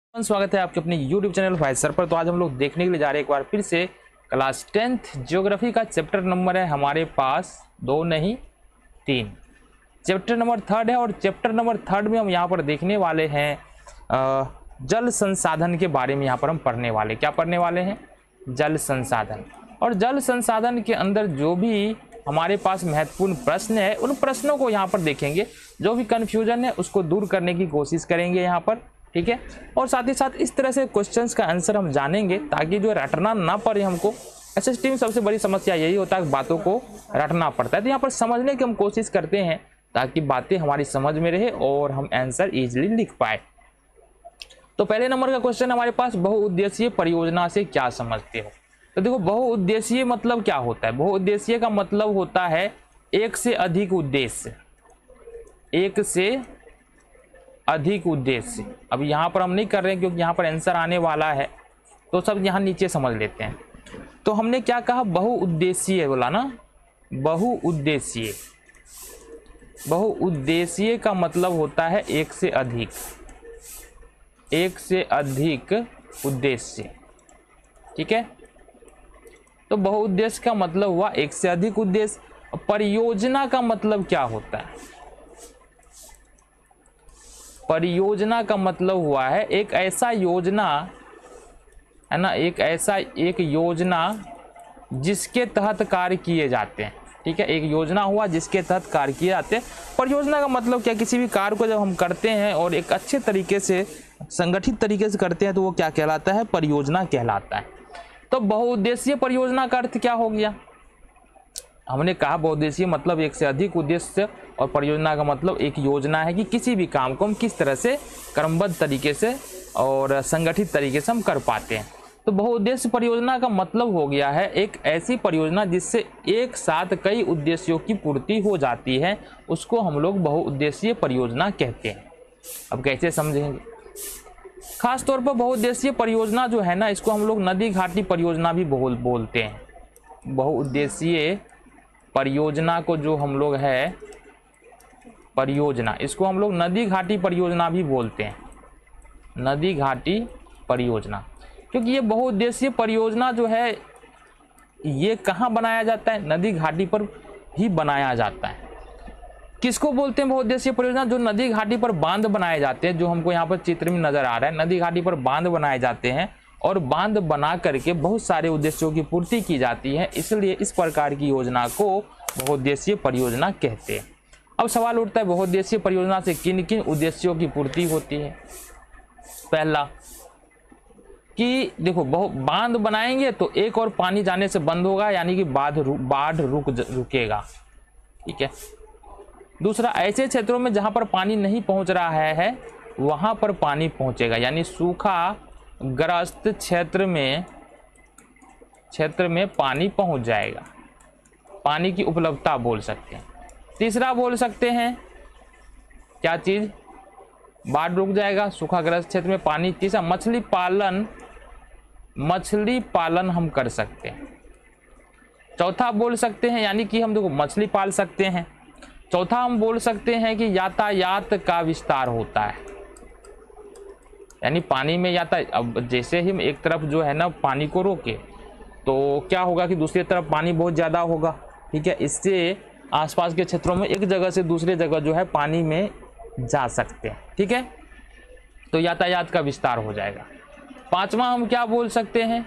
स्वागत है आपके अपने YouTube चैनल भाई सर पर। तो आज हम लोग देखने के लिए जा रहे हैं एक बार फिर से क्लास 10th ज्योग्राफी का चैप्टर नंबर है हमारे पास 2 नहीं 3। चैप्टर नंबर 3 है और चैप्टर नंबर 3 में हम यहाँ पर देखने वाले हैं जल संसाधन के बारे में। यहाँ पर हम पढ़ने वाले क्या पढ़ने वाले हैं? जल संसाधन। और जल संसाधन के अंदर जो भी हमारे पास महत्वपूर्ण प्रश्न है उन प्रश्नों को यहाँ पर देखेंगे। जो भी कन्फ्यूजन है उसको दूर करने की कोशिश करेंगे यहाँ पर, ठीक है। और साथ ही साथ इस तरह से क्वेश्चंस का आंसर हम जानेंगे ताकि जो रटना ना पड़े हमको। एसएसटी में सबसे बड़ी समस्या यही होता है कि बातों को रटना पड़ता है, तो यहाँ पर समझने की हम कोशिश करते हैं ताकि बातें हमारी समझ में रहे और हम आंसर इजीली लिख पाए। तो पहले नंबर का क्वेश्चन हमारे पास, बहुउद्देशीय परियोजना से क्या समझते हो? तो देखो, बहुउद्देशीय मतलब क्या होता है? बहुउद्देशीय का मतलब होता है एक से अधिक उद्देश्य, एक से अधिक उद्देश्य। अब यहाँ पर हम नहीं कर रहे हैं क्योंकि यहाँ पर आंसर आने वाला है, तो सब यहाँ नीचे समझ लेते हैं। तो हमने क्या कहा? बहुउद्देशीय बोला ना, बहुउद्देशीय। बहुउद्देशीय का मतलब होता है एक से अधिक, एक से अधिक उद्देश्य, ठीक है। तो बहुउद्देश्य का मतलब हुआ एक से अधिक उद्देश्य। परियोजना का मतलब क्या होता है? परियोजना का मतलब हुआ है एक ऐसा योजना, है ना, एक योजना जिसके तहत कार्य किए जाते हैं, ठीक है। एक योजना हुआ जिसके तहत कार्य किए जाते हैं। परियोजना का मतलब क्या? किसी भी कार्य को जब हम करते हैं और एक अच्छे तरीके से संगठित तरीके से करते हैं तो वो क्या कहलाता है? परियोजना कहलाता है। तो बहुउद्देशीय परियोजना का अर्थ क्या हो गया? हमने कहा बहुउद्देशीय मतलब एक से अधिक उद्देश्य और परियोजना का मतलब एक योजना है कि किसी भी काम को हम किस तरह से क्रमबद्ध तरीके से और संगठित तरीके से हम कर पाते हैं। तो बहुउद्देश्य परियोजना का मतलब हो गया है एक ऐसी परियोजना जिससे एक साथ कई उद्देश्यों की पूर्ति हो जाती है, उसको हम लोग बहुउद्देशीय परियोजना कहते हैं। अब कैसे समझेंगे? खास तौर पर बहुउद्देशीय परियोजना जो है ना, इसको हम लोग नदी घाटी परियोजना भी बोलते हैं। बहुउद्देशीय परियोजना को जो हम लोग है परियोजना, इसको हम लोग नदी घाटी परियोजना भी बोलते हैं, नदी घाटी परियोजना। क्योंकि ये बहुउद्देशीय परियोजना जो है ये कहाँ बनाया जाता है? नदी घाटी पर ही बनाया जाता है। किसको बोलते हैं बहुउद्देशीय परियोजना? जो नदी घाटी पर बांध बनाए जाते हैं, जो हमको यहाँ पर चित्र में नजर आ रहा है। नदी घाटी पर बांध बनाए जाते हैं और बांध बना करके बहुत सारे उद्देश्यों की पूर्ति की जाती है, इसलिए इस प्रकार की योजना को बहुउद्देशीय परियोजना कहते हैं। अब सवाल उठता है बहुउद्देशीय परियोजना से किन किन उद्देश्यों की पूर्ति होती है? पहला कि देखो, बांध बनाएंगे तो एक और पानी जाने से बंद होगा, यानी कि बाढ़ रुकेगा, ठीक है। दूसरा, ऐसे क्षेत्रों में जहां पर पानी नहीं पहुंच रहा है वहां पर पानी पहुंचेगा, यानी सूखा ग्रस्त क्षेत्र में पानी पहुंच जाएगा, पानी की उपलब्धता बोल सकते हैं। तीसरा बोल सकते हैं क्या चीज? बाढ़ रुक जाएगा, सूखाग्रस्त क्षेत्र में पानी। तीसरा, मछली पालन हम कर सकते हैं। चौथा बोल सकते हैं, यानी कि हम देखो मछली पाल सकते हैं। चौथा हम बोल सकते हैं कि यातायात का विस्तार होता है, यानी पानी में यातायात। अब जैसे ही हम एक तरफ जो है ना पानी को रोके तो क्या होगा कि दूसरी तरफ पानी बहुत ज़्यादा होगा, ठीक है। इससे आसपास के क्षेत्रों में एक जगह से दूसरी जगह जो है पानी में जा सकते हैं, ठीक है। तो यातायात का विस्तार हो जाएगा। पांचवा हम क्या बोल सकते हैं?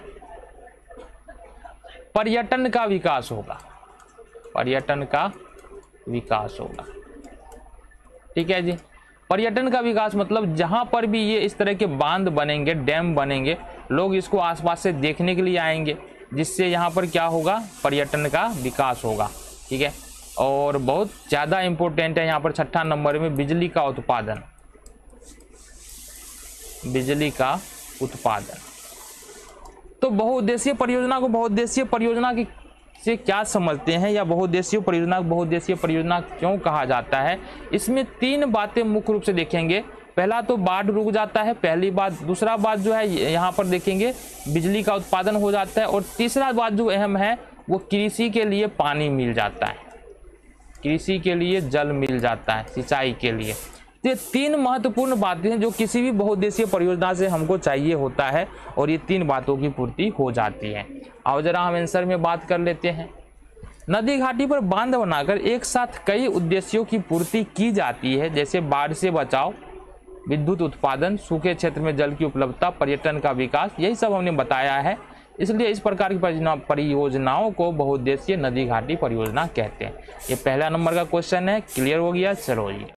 पर्यटन का विकास होगा, पर्यटन का विकास होगा, ठीक है जी। पर्यटन का विकास मतलब जहां पर भी ये इस तरह के बांध बनेंगे, डैम बनेंगे, लोग इसको आसपास से देखने के लिए आएंगे, जिससे यहाँ पर क्या होगा? पर्यटन का विकास होगा, ठीक है। और बहुत ज़्यादा इंपॉर्टेंट है यहाँ पर 6ठा नंबर में बिजली का उत्पादन, बिजली का उत्पादन। तो बहुउद्देशीय परियोजना को बहुउद्देशीय परियोजना की से क्या समझते हैं, या बहुउद्देशीय परियोजना क्यों कहा जाता है? इसमें 3 बातें मुख्य रूप से देखेंगे। पहला तो बाढ़ रुक जाता है, पहली बात। दूसरा बात जो है यहाँ पर देखेंगे बिजली का उत्पादन हो जाता है। और तीसरा बात जो अहम है वो कृषि के लिए पानी मिल जाता है, कृषि के लिए जल मिल जाता है, सिंचाई के लिए। तो ये 3 महत्वपूर्ण बातें हैं जो किसी भी बहुउद्देशीय परियोजना से हमको चाहिए होता है और ये 3 बातों की पूर्ति हो जाती है। और जरा हम आंसर में बात कर लेते हैं। नदी घाटी पर बांध बनाकर एक साथ कई उद्देश्यों की पूर्ति की जाती है, जैसे बाढ़ से बचाव, विद्युत उत्पादन, सूखे क्षेत्र में जल की उपलब्धता, पर्यटन का विकास, यही सब हमने बताया है। इसलिए इस प्रकार की परियोजनाओं को बहुउद्देशीय नदी घाटी परियोजना कहते हैं। ये पहला नंबर का क्वेश्चन है। क्लियर हो गया? चलो जी।